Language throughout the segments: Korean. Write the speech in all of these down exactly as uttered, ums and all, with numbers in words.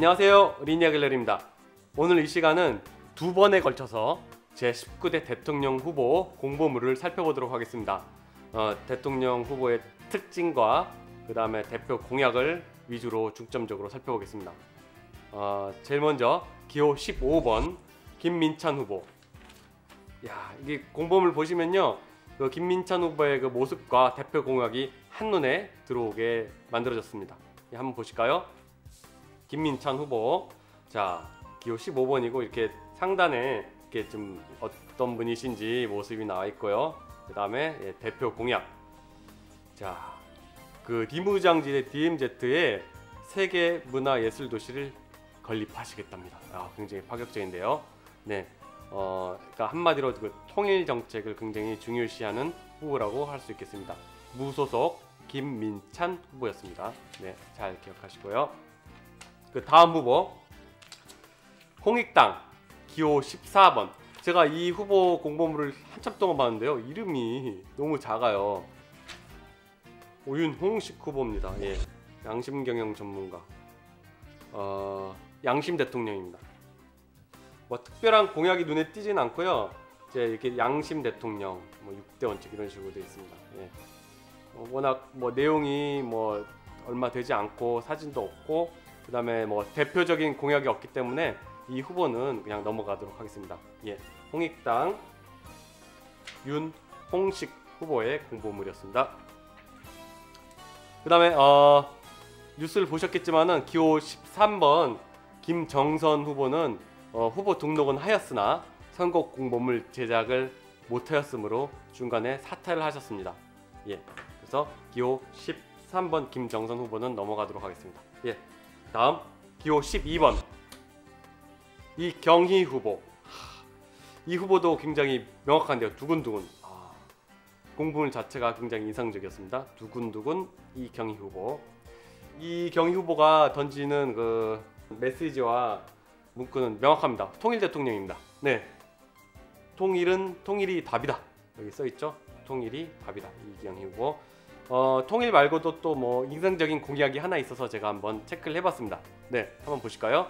안녕하세요, 린야 갤러리입니다. 오늘 이 시간은 두 번에 걸쳐서 제십구 대 대통령 후보 공보물을 살펴보도록 하겠습니다. 어, 대통령 후보의 특징과 그 다음에 대표 공약을 위주로 중점적으로 살펴보겠습니다. 어, 제일 먼저 기호 십오 번 김민찬 후보. 야, 이게 공보물 보시면요, 그 김민찬 후보의 그 모습과 대표 공약이 한눈에 들어오게 만들어졌습니다. 예, 한번 보실까요? 김민찬 후보. 자, 기호 십오 번이고 이렇게 상단에 이렇게 좀 어떤 분이신지 모습이 나와 있고요. 그 다음에 예, 대표 공약. 자, 그 리무장지대 디엠제트에 세계 문화예술 도시를 건립하시겠답니다. 아, 굉장히 파격적인데요. 네, 어, 그러니까 한마디로 그 통일 정책을 굉장히 중요시하는 후보라고 할 수 있겠습니다. 무소속 김민찬 후보였습니다. 네, 잘 기억하시고요. 그 다음 후보 홍익당 기호 십사 번. 제가 이 후보 공보물을 한참 동안 봤는데요, 이름이 너무 작아요. 오윤홍식 후보입니다. 예, 양심경영 전문가, 어, 양심 대통령입니다. 뭐 특별한 공약이 눈에 띄진 않고요. 이제 이렇게 양심 대통령, 뭐 육 대 원칙 이런 식으로 되어 있습니다. 예. 어, 워낙 뭐 내용이 뭐 얼마 되지 않고 사진도 없고 그 다음에 뭐 대표적인 공약이 없기 때문에 이 후보는 그냥 넘어가도록 하겠습니다. 예, 홍익당 윤홍식 후보의 공보물이었습니다. 그 다음에 어, 뉴스를 보셨겠지만은 기호 십삼 번 김정선 후보는 어, 후보 등록은 하였으나 선거 공보물 제작을 못하였으므로 중간에 사퇴를 하셨습니다. 예, 그래서 기호 십삼 번 김정선 후보는 넘어가도록 하겠습니다. 예, 다음 기호 십이 번 이경희 후보. 이 후보도 굉장히 명확한데요. 두근두근. 아, 공보물 자체가 굉장히 인상적이었습니다. 두근두근 이경희 후보. 이경희 후보가 던지는 그 메시지와 문구는 명확합니다. 통일 대통령입니다. 네, 통일은 통일이 답이다. 여기 써 있죠. 통일이 답이다. 이경희 후보. 어, 통일 말고도 또 뭐 인상적인 공약이 하나 있어서 제가 한번 체크를 해봤습니다. 네, 한번 보실까요?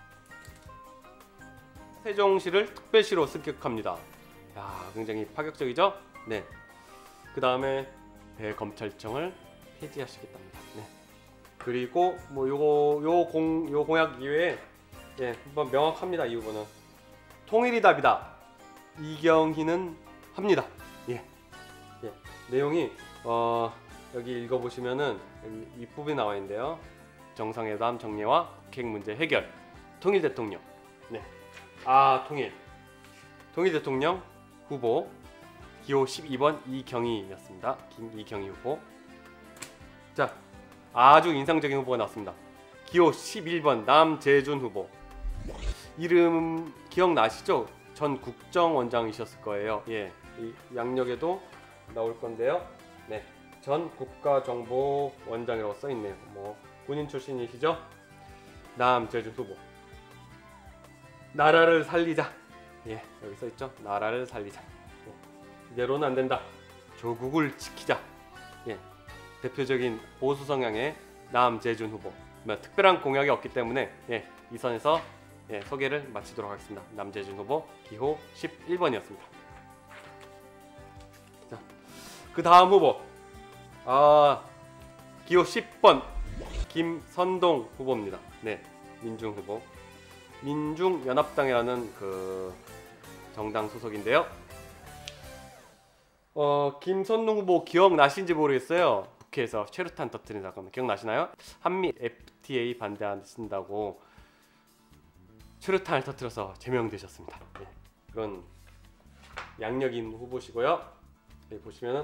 세종시를 특별시로 승격합니다. 야, 굉장히 파격적이죠? 네. 그 다음에 대검찰청을 폐지하시겠답니다. 네. 그리고 뭐 요거 요 공 요 공약 이외에 예, 한번 명확합니다. 이 후보는 통일이 답이다. 이경희는 합니다. 예. 예. 내용이 어, 여기 읽어보시면은 여기 윗부분에 나와 있는데요. 정상회담 정례와 북핵 문제 해결, 통일 대통령. 네. 아, 통일. 통일 대통령 후보 기호 십이 번 이경희였습니다. 김이경희 후보. 자, 아주 인상적인 후보가 나왔습니다. 기호 십일 번 남재준 후보. 이름 기억나시죠? 전 국정원장이셨을 거예요. 예, 이 양력에도 나올 건데요. 네, 전 국가정보원장이라고 써있네요. 뭐 군인 출신이시죠? 남재준 후보. 나라를 살리자. 예, 여기 써있죠? 나라를 살리자. 예, 이대로는 안된다. 조국을 지키자. 예, 대표적인 보수 성향의 남재준 후보. 뭐, 특별한 공약이 없기 때문에 예, 이 선에서 예, 소개를 마치도록 하겠습니다. 남재준 후보 기호 십일 번이었습니다. 자, 그 다음 후보 아, 기호 십 번 김선동 후보입니다. 네, 민중 후보. 민중연합당이라는 그 정당 소속인데요. 어, 김선동 후보 기억나신지 모르겠어요. 국회에서 최루탄 터뜨린 사건 기억나시나요? 한미 에프티에이 반대한다고 최루탄을 터뜨려서 제명되셨습니다. 네, 그런 양력인 후보시고요. 여기 보시면은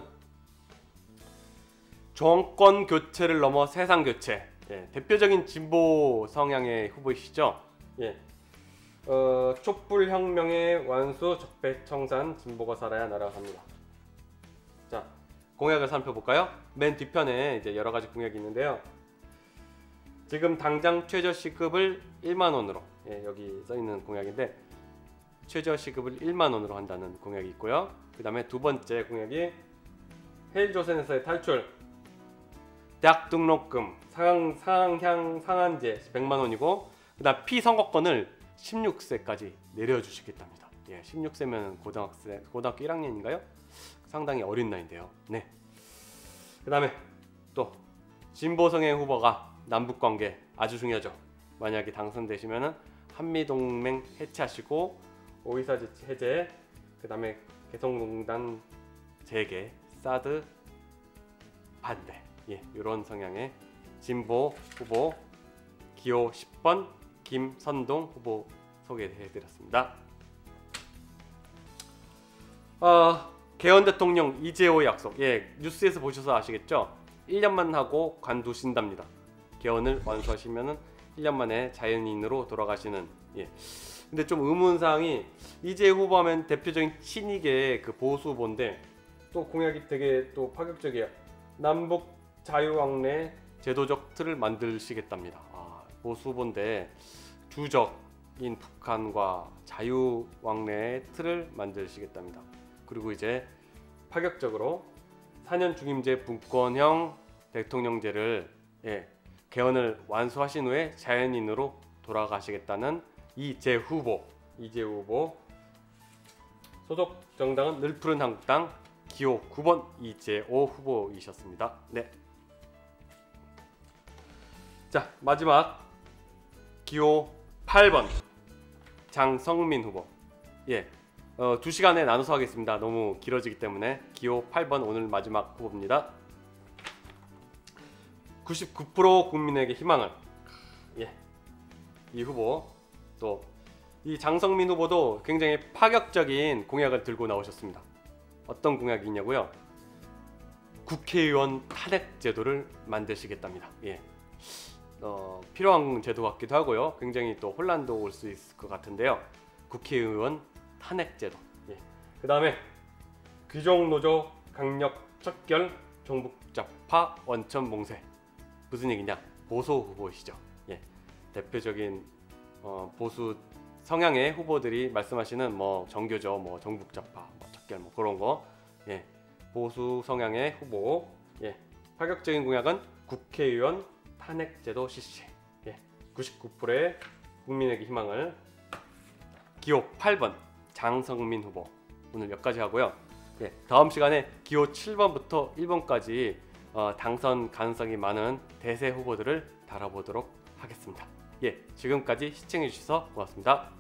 정권 교체를 넘어 세상 교체. 예, 대표적인 진보 성향의 후보이시죠. 예, 어, 촛불 혁명의 완수 적폐청산 진보가 살아야 나라가 삽니다. 자, 공약을 살펴볼까요? 맨 뒤편에 이제 여러 가지 공약이 있는데요. 지금 당장 최저시급을 일만 원으로, 예, 여기 써 있는 공약인데 최저시급을 일만 원으로 한다는 공약이 있고요. 그 다음에 두 번째 공약이 헬조선에서의 탈출. 대학 등록금, 상향, 상향, 상한제 백만 원이고 그다음 피선거권을 십육 세까지 내려주시겠답니다. 예, 십육 세면 고등학생, 고등학교 일 학년인가요? 상당히 어린 나이인데요. 네. 그다음에 또 진보성향 후보가 남북관계 아주 중요하죠. 만약에 당선되시면은 한미동맹 해체하시고 오이사제치 해제, 그다음에 개성공단 재개, 사드 반대, 예, 이런 성향의 진보 후보 기호 십 번 김선동 후보 소개해드렸습니다. 어, 개헌 대통령 이재호의 약속, 예, 뉴스에서 보셔서 아시겠죠? 일 년만 하고 관두신답니다. 개헌을 완수하시면은 일 년 만에 자연인으로 돌아가시는. 예. 근데 좀 의문사항이 이재호 후보하면 대표적인 친이계 그 보수 후보인데 또 공약이 되게 또 파격적이에요. 남북 자유왕래 제도적 틀을 만드시겠답니다. 아, 보수 후보인데 주적인 북한과 자유왕래의 틀을 만드시겠답니다. 그리고 이제 파격적으로 사 년 중임제 분권형 대통령제를, 예, 개헌을 완수하신 후에 자연인으로 돌아가시겠다는 이재 후보, 이재 후보 소속 정당은 늘푸른 한국당 기호 구 번 이재호 후보이셨습니다. 네. 자, 마지막 기호 팔 번 장성민 후보. 예, 어, 두 시간에 나눠서 하겠습니다. 너무 길어지기 때문에. 기호 팔 번 오늘 마지막 후보입니다. 구십구 퍼센트 국민에게 희망을. 예, 이 후보, 또 이 장성민 후보도 굉장히 파격적인 공약을 들고 나오셨습니다. 어떤 공약이냐고요? 국회의원 탄핵 제도를 만드시겠답니다. 예, 어, 필요한 제도 같기도 하고요. 굉장히 또 혼란도 올 수 있을 것 같은데요. 국회의원 탄핵 제도. 예. 그 다음에 귀족노조 강력 척결, 종북좌파 원천 봉쇄. 무슨 얘기냐? 보수 후보이시죠. 예. 대표적인 어, 보수 성향의 후보들이 말씀하시는 뭐 정교조, 뭐 종북좌파, 뭐 척결, 뭐 그런 거. 예. 보수 성향의 후보. 예. 파격적인 공약은 국회의원 탄핵 제도 실시. 예. 구십구 퍼센트의 국민에게 희망을. 기호 팔 번 장성민 후보. 오늘 여기까지 하고요. 예. 다음 시간에 기호 칠 번부터 일 번까지 어, 당선 가능성이 많은 대세 후보들을 다뤄보도록 하겠습니다. 예, 지금까지 시청해 주셔서 고맙습니다.